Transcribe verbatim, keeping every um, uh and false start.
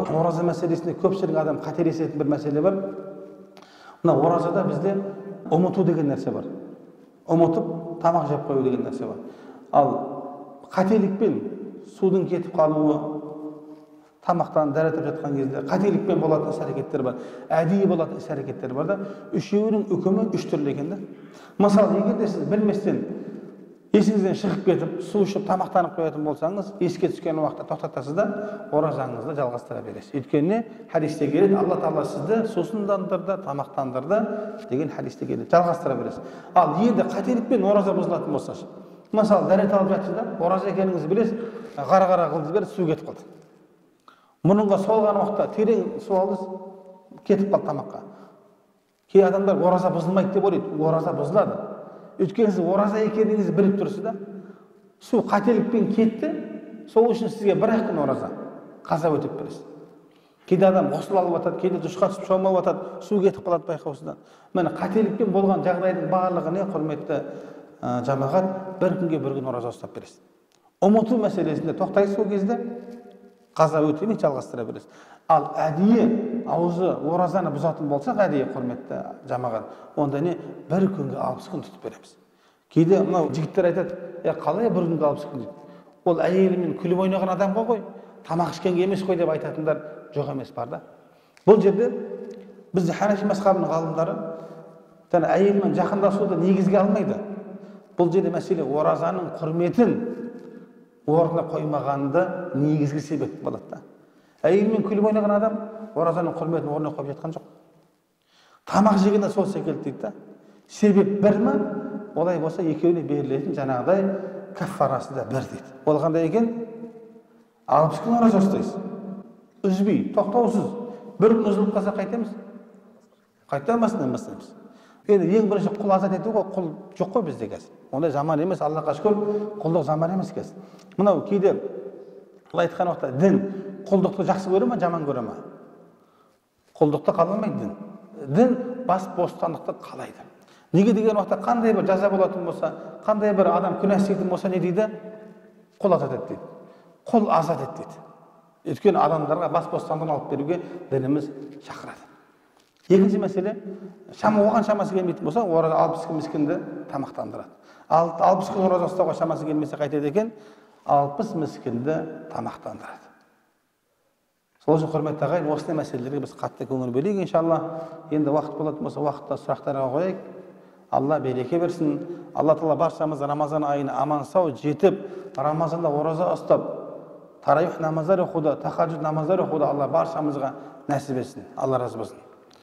ораза мәселесінде көпшілік адам қателесетін бір мәселе бар. Мына оразада бізде ұмыту деген нәрсе бар. Ұмытып тамақ жеп қою деген нәрсе бар. Ал қателікпен судың кетіп қалуы, тамақтан дәретіп жатқан кезде қателікпен болатын іс-әрекеттер бар, әдейі болатын іс-әрекеттер бар да, үшеуінің үкімі үш түрлі екен да. Мысалы, егер де сіз білместен есіңізден шығып кетіп, су ішіп тамақтанып қоятын болсаңыз, еске түскен уақытта тоқтатасыз да, оразаңызды жалғастыра бересіз. Өйткені хадисте келеді, Алла Тағала сізді сусындандырды, тамақтандырды деген хадисте келеді, жалғастыра бересіз. Ал енді қателікпен ораза бұзылатын болса, мысалы, дәрет алып жатсыз да, ораза екеніңізді білесіз, қара-қара қылдыңыз беріп, су кетіп қалды. Мұрынға солған уақытта терең су алдыңыз, кетіп қалды тамаққа. Кей адамдар ораза бұзылмайды деп ойлайды, ораза бұзылады. Өйткені сіз ораза екеніңізді біліп тұрсыз да, су қателікпен кетті, сол үшін сізге бір-ақ күн ораза қаза өтеп бересіз. Кейде адам ғұсыл алып жатады, кейде дұшқа түсіп шомылып жатады, су кетіп қалады байқаусыздан. Міне қателікпен болған жағдайдың барлығына, құрметті жамағат, бір күнге бір күн ораза ұстап бересіз. Ұмыту мәселесінде тоқтайсыз, сол кезде қаза өтемей жалғастыра бересіз. Ал әдейі аузы оразаны бұзатын болсақ, әдейі, құрметті жамағат, онда не бір күнге алпыс күн тұтып береміз. Кейде мынау жігіттер айтады, е қалай бір күнге алпыс күн дейді. Ол әйелімен күліп ойнаған адамға ғой, тамақ ішкенге емес қой деп айтатындар жоқ емес бар да. Бұл жерде бізде Ханафи мазхабының ғалымдары әйелімен жақындасуды негізге алмайды. Бұл жерде мәселе оразаның құрметін орнына қоймағанды негізгі себеп болады да. Әйелмен күліп ойнаған адам оразаның құрметін орнына қойып жатқан жоқ. Тамақ жегені сол секілді дейді да. Себеп бір ма? Олай болса екеуіне берілетін жаңағыдай каффарасы да бір дейді. Ол қандай екен? алпыс күн ораза ұстайсыз. Үзбей, тоқтаусыз. Бір күн үзіліп қалса қайтеміз? Қайтамасынан бастаймыз. Енді ең бірінші құл азат ету ғой, құл жоқ қой бізде қазір. Ондай заман емес, Аллаға шүкір, құлдық заман емес қазір. Мынау кейде айтқан уақытта дін құлдықты жақсы көре ме, жаман көре ме? Құлдықты қаламайды дін. Дін бас бостандықты қалайды. Неге деген уақытта қандай бір жаза болатын болса, қандай бір адам күнә істейтін болса не дейді? Құл азат ет дейді. Құл азат ет дейді. Өйткені адамдарға бас бостандығын алып беруге дініміз шақырады. Екінші мәселе, шама оған шамасы келмейтін болса, ораза алпыс күн мискінді тамақтандырады. алпыс күн ораза ұстауға шамасы келмесе қайтеді екен? алпыс мискінді тамақтандырады. Сол үшін құрметті ағайын, осындай мәселелерге біз қатты көңіл бөлейік, иншалла. Енді уақыт болатын болса, уақытта сұрақтарға қояйық. Алла береке берсін. Алла Тағала баршамыз Рамазан айына аман сау жетіп, Рамазанда ораза ұстап, тарауих намаздар оқуды, тахаджуд намаздар оқуды Алла баршамызға нәсіп етсін. Алла разы болсын.